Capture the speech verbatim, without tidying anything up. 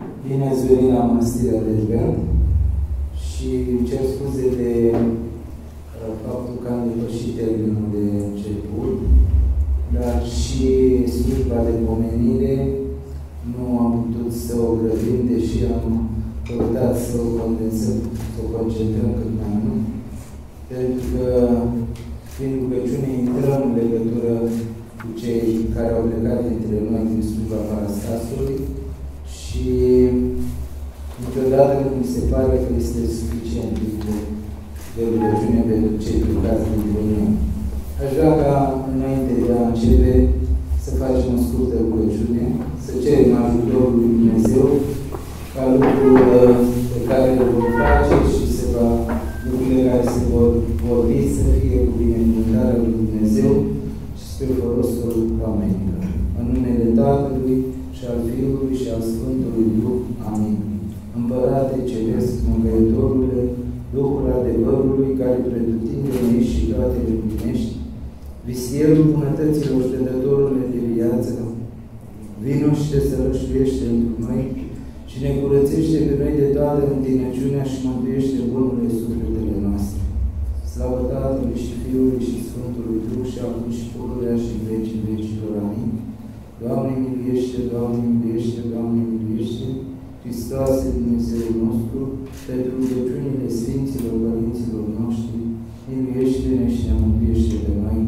Bine ați venit la Mănăstirea Dejgand și îmi cer scuze de uh, faptul că am depășit termenul de început, dar și slujba de pomenire nu am putut să o grăbim, deși am căutat să o condensăm, să o concentrăm cât mai mult, pentru că prin rugăciune intrăm în legătură cu cei care au plecat dintre noi din slujba Parastasului și niciodată nu mi se pare că este suficient de, de rugăciune pentru cei plecați dintre noi. Aș vrea ca, înainte de a începe, să facem o scurtă rugăciune, să cerem ajutorul lui Dumnezeu ca lucrul pe care îl vom face și se va, lucrurile care se vor vorbi să fie cu binecuvântarea lui Dumnezeu și spre folosul oamenilor. În numele Tatălui și al Fiului și al Sfântului Duh. Amin. Împărate Ceresc, Mângâietorule, Duhul adevărului, care pretutindeni ești și toate le împlinești, vistierul bunătăților și dădătorule de viață, vino și te sărășluiește într noi și ne curățește pe noi de toată întinăciunea și mântuiește bunurile sufletele noastre. Slavă Tatălui și Fiului și Sfântului Duh și acum și pururea și în vecii vecilor. Amin. Doamne miluiește, Doamne miluiește, Doamne miluiește, Hristoase Dumnezeul nostru, pentru rugăciunile Sfinților Părinților noștri, miluiește-ne și ne mântuiește pe noi.